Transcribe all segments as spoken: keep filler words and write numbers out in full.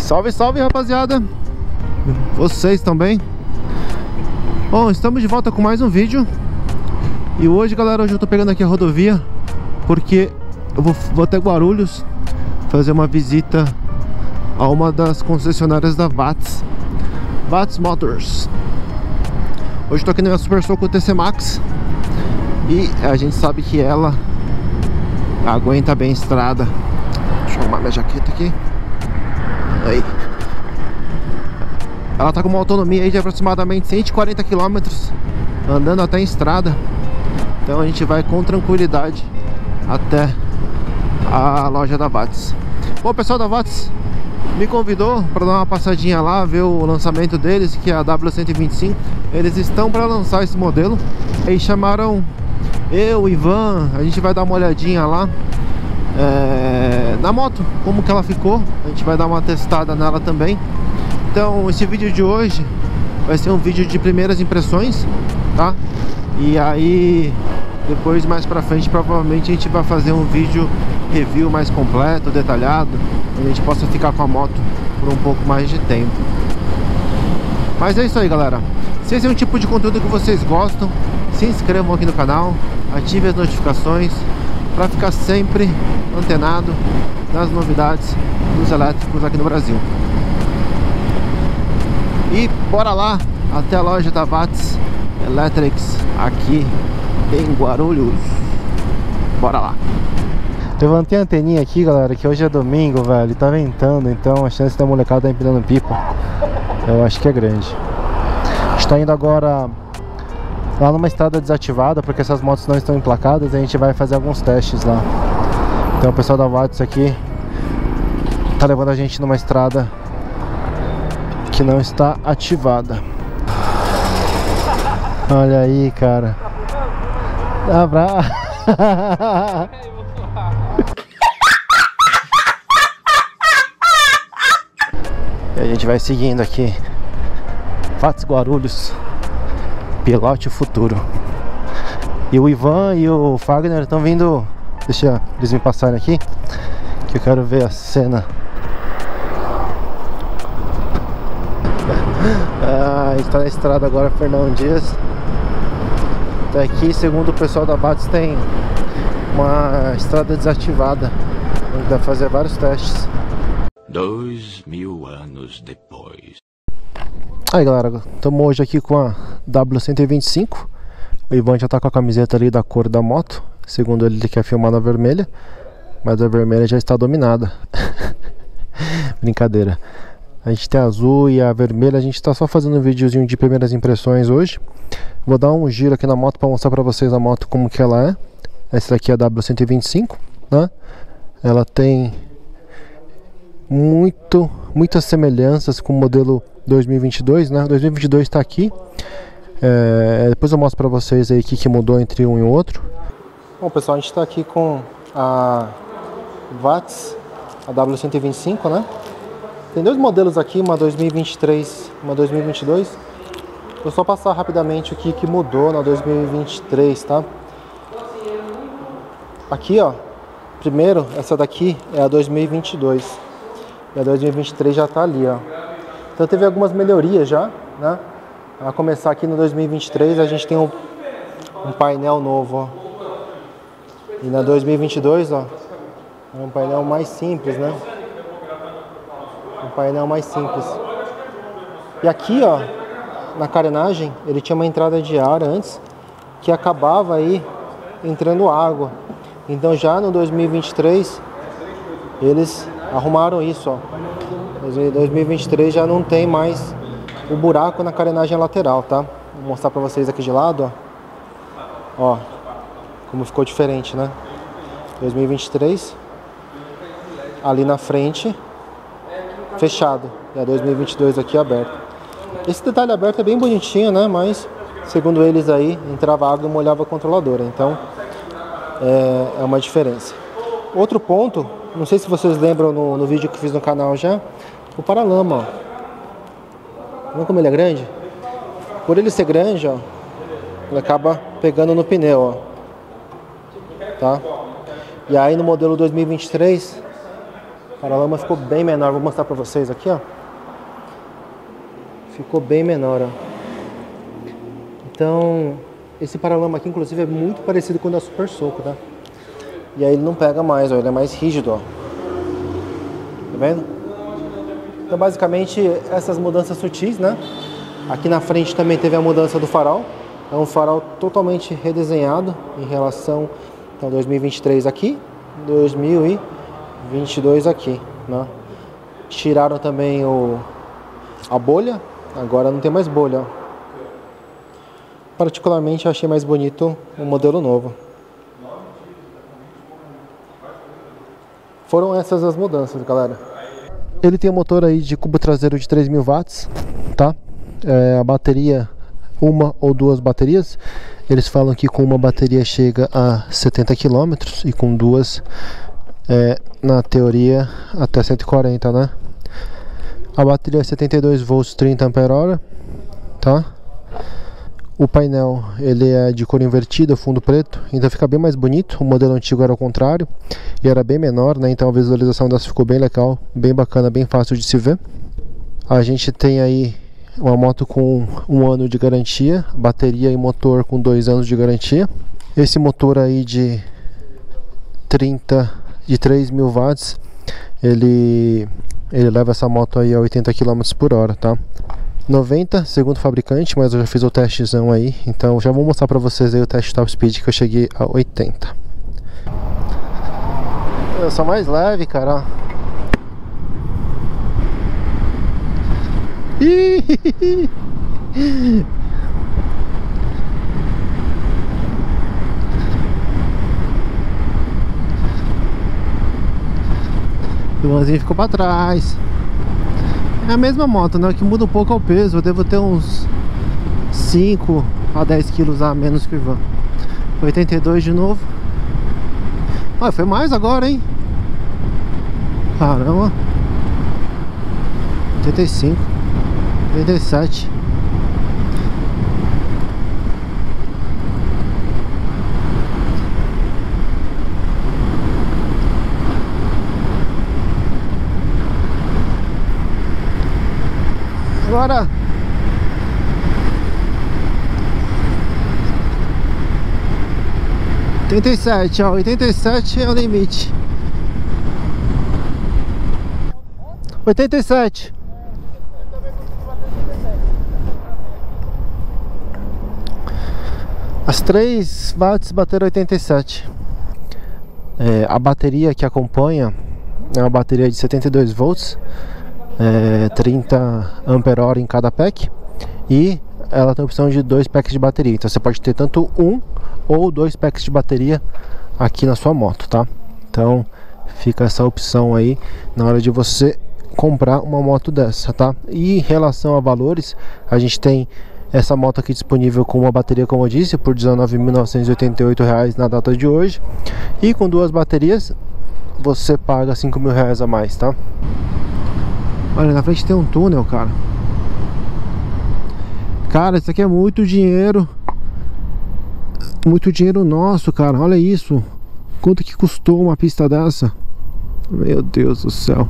Salve, salve, rapaziada. Vocês também. Bom, estamos de volta com mais um vídeo. E hoje, galera, hoje eu tô pegando aqui a rodovia porque eu vou, vou até Guarulhos fazer uma visita a uma das concessionárias da Watts, Watts Motors. Hoje eu tô aqui na minha Super Soco T C Max e a gente sabe que ela aguenta bem a estrada. Deixa eu arrumar minha jaqueta aqui. Aí. Ela tá com uma autonomia aí de aproximadamente cento e quarenta quilômetros andando até em estrada. Então a gente vai com tranquilidade até a loja da Watts. Bom, o pessoal da Watts me convidou para dar uma passadinha lá, ver o lançamento deles, que é a W cento e vinte e cinco. Eles estão para lançar esse modelo. Aí chamaram eu, o Ivan, a gente vai dar uma olhadinha lá é, na moto, como que ela ficou. A gente vai dar uma testada nela também. Então esse vídeo de hoje vai ser um vídeo de primeiras impressões, tá? E aí depois, mais pra frente, provavelmente a gente vai fazer um vídeo review mais completo, detalhado, onde a gente possa ficar com a moto por um pouco mais de tempo. Mas é isso aí, galera. Se esse é um tipo de conteúdo que vocês gostam, se inscrevam aqui no canal, ative as notificações para ficar sempre antenado nas novidades dos elétricos aqui no Brasil. E bora lá até a loja da Watts Electrics aqui em Guarulhos. Bora lá. Levantei a anteninha aqui, galera, que hoje é domingo, velho, tá ventando, então a chance da molecada tá empinando pipa, eu acho que é grande. A gente tá indo agora lá numa estrada desativada, porque essas motos não estão emplacadas, e a gente vai fazer alguns testes lá. Então o pessoal da Watts aqui tá levando a gente numa estrada que não está ativada. Olha aí, cara. Dá pra... E a gente vai seguindo aqui. Watts Guarulhos, pilote o futuro. E o Ivan e o Fagner estão vindo. Deixa eles me passarem aqui, que eu quero ver a cena. Ah, está na estrada agora, Fernão Dias. Até aqui, segundo o pessoal da Watts, tem uma estrada desativada, onde vai fazer vários testes. Dois mil anos depois. Aí, galera, estamos hoje aqui com a W cento e vinte e cinco. O Ivan já tá com a camiseta ali da cor da moto. Segundo ele, ele quer filmar na vermelha, mas a vermelha já está dominada. Brincadeira. A gente tem a azul e a vermelha. A gente está só fazendo um videozinho de primeiras impressões hoje. Vou dar um giro aqui na moto para mostrar para vocês a moto como que ela é. Essa daqui é a W cento e vinte e cinco, né? Ela tem muito, muitas semelhanças com o modelo dois mil e vinte e dois, né? dois mil e vinte e dois está aqui. É, depois eu mostro para vocês aí o que, que mudou entre um e o outro. Bom, pessoal, a gente está aqui com a Watts, a W cento e vinte e cinco, né? Tem dois modelos aqui, uma dois mil e vinte e três, uma dois mil e vinte e dois. Vou só passar rapidamente o que, que mudou na dois mil e vinte e três, tá? Aqui, ó, primeiro, essa daqui é a dois mil e vinte e dois. E a dois mil e vinte e três já tá ali, ó. Então teve algumas melhorias já, né? A começar aqui no dois mil e vinte e três, a gente tem um, um painel novo, ó. E na dois mil e vinte e dois, ó, é um painel mais simples, né? Um painel mais simples. E aqui, ó, na carenagem, ele tinha uma entrada de ar antes, que acabava aí entrando água. Então já no dois mil e vinte e três, eles arrumaram isso, ó. dois mil e vinte e três já não tem mais o buraco na carenagem lateral, tá? Vou mostrar pra vocês aqui de lado, ó. Ó, como ficou diferente, né? dois mil e vinte e três, ali na frente, fechado. E a dois mil e vinte e dois aqui aberto. Esse detalhe aberto é bem bonitinho, né? Mas, segundo eles aí, entrava água e molhava a controladora. Então, é, é uma diferença. Outro ponto, não sei se vocês lembram no, no vídeo que fiz no canal já, o paralama, ó. Vê como ele é grande? Por ele ser grande, ó, ele acaba pegando no pneu, ó. Tá? E aí no modelo dois mil e vinte e três, O paralama ficou bem menor, vou mostrar pra vocês aqui, ó. Ficou bem menor, ó. Então, esse paralama aqui, inclusive, é muito parecido com o da Super Soco, tá? E aí ele não pega mais, ó, ele é mais rígido, ó. Tá vendo? Então, basicamente, essas mudanças sutis, né? Aqui na frente também teve a mudança do farol. É um farol totalmente redesenhado em relação ao dois mil e vinte e três aqui, dois mil e vinte e dois aqui, né? Tiraram também o, a bolha, agora não tem mais bolha, ó. Particularmente eu achei mais bonito o modelo novo. Foram essas as mudanças, galera. Ele tem um motor aí de cubo traseiro de três mil watts, tá? É, a bateria, uma ou duas baterias. Eles falam que com uma bateria chega a setenta quilômetros e com duas, é, na teoria, até cento e quarenta, né? A bateria é setenta e dois volts, trinta ampere hora, tá? O painel, ele é de cor invertida, fundo preto, então fica bem mais bonito. O modelo antigo era ao contrário e era bem menor, né? Então a visualização dessa ficou bem legal, bem bacana, bem fácil de se ver. A gente tem aí uma moto com um ano de garantia, bateria e motor com dois anos de garantia. Esse motor aí de trinta, de três mil watts, ele, ele leva essa moto aí a oitenta quilômetros por hora, tá? noventa, segundo o fabricante, mas eu já fiz o testezão aí, então já vou mostrar pra vocês aí o teste top speed que eu cheguei a oitenta. Eu sou mais leve, cara. O Luanzinho ficou pra trás. É a mesma moto, né? O que muda um pouco é o peso. Eu devo ter uns cinco a dez quilos a menos que o Ivan. oitenta e dois de novo. Ah, foi mais agora, hein? Caramba. oitenta e cinco, oitenta e sete. Agora oitenta e sete, ó, oitenta e sete é o limite. oitenta e sete. As três watts bateram oitenta e sete. É, a bateria que acompanha é uma bateria de setenta e dois volts. É, trinta ampere hora em cada pack, e ela tem a opção de dois packs de bateria, então você pode ter tanto um ou dois packs de bateria aqui na sua moto, tá? Então fica essa opção aí na hora de você comprar uma moto dessa, tá? E em relação a valores, a gente tem essa moto aqui disponível com uma bateria, como eu disse, por dezenove mil novecentos e oitenta e oito reais na data de hoje, e com duas baterias você paga cinco mil reais a mais, tá? Olha, na frente tem um túnel, cara. Cara, isso aqui é muito dinheiro. Muito dinheiro nosso, cara. Olha isso. Quanto que custou uma pista dessa? Meu Deus do céu.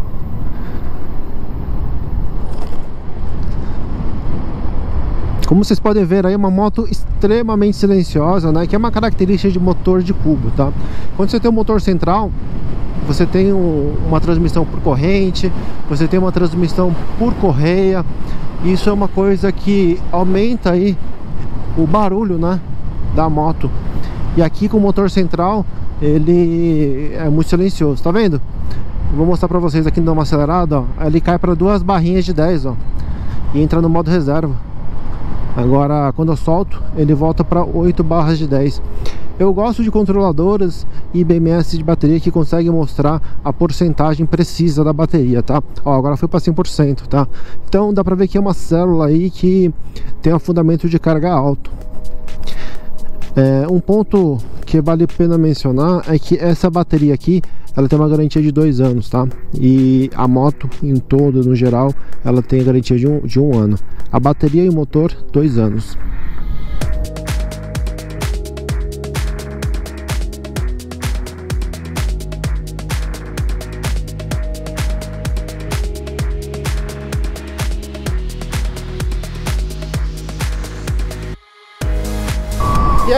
Como vocês podem ver aí, é uma moto extremamente silenciosa, né? Que é uma característica de motor de cubo, tá? Quando você tem um motor central, você tem um, uma transmissão por corrente, você tem uma transmissão por correia. Isso é uma coisa que aumenta aí o barulho, né, da moto. E aqui com o motor central, ele é muito silencioso, tá vendo? Eu vou mostrar pra vocês aqui, dando uma acelerada, ó. Ele cai para duas barrinhas de dez, ó, e entra no modo reserva. Agora, quando eu solto, ele volta para oito barras de dez. Eu gosto de controladoras e B M S de bateria que conseguem mostrar a porcentagem precisa da bateria, tá? Ó, agora foi para cem por cento, tá? Então dá para ver que é uma célula aí que tem um fundamento de carga alto. É, um ponto que vale a pena mencionar é que essa bateria aqui, ela tem uma garantia de dois anos, tá? E a moto em todo, no geral, ela tem a garantia de um, de um ano. A bateria e o motor, dois anos.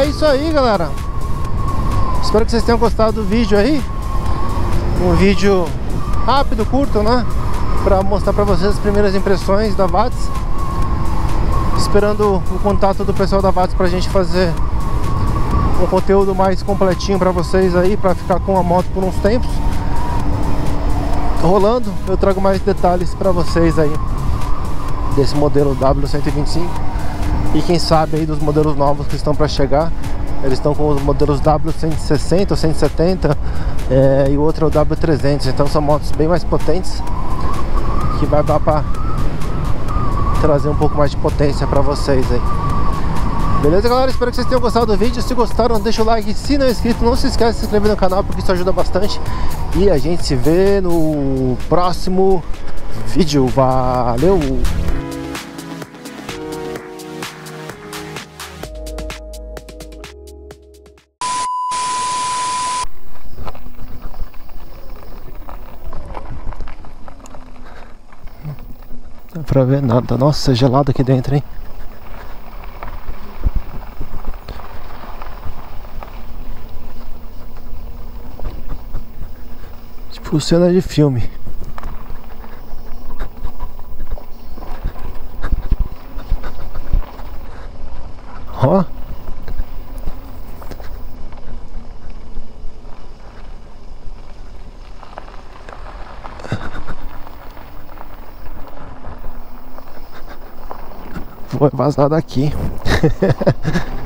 é isso aí, galera. Espero que vocês tenham gostado do vídeo aí. Um vídeo rápido, curto, né? Pra mostrar pra vocês as primeiras impressões da Watts. Esperando o contato do pessoal da Watts pra gente fazer um conteúdo mais completinho pra vocês aí, pra ficar com a moto por uns tempos. Rolando, eu trago mais detalhes pra vocês aí desse modelo W cento e vinte e cinco. E quem sabe aí dos modelos novos que estão pra chegar. Eles estão com os modelos W cento e sessenta ou cento e setenta, é, e o outro é o W trezentos. Então são motos bem mais potentes, que vai dar pra trazer um pouco mais de potência pra vocês aí. Beleza, galera? Espero que vocês tenham gostado do vídeo. Se gostaram, deixa o like. Se não é inscrito, não se esquece de se inscrever no canal, porque isso ajuda bastante. E a gente se vê no próximo vídeo. Valeu! Não dá pra ver nada. Nossa, é gelado aqui dentro, hein? Tipo cena de filme. Ó. Vou vazar daqui.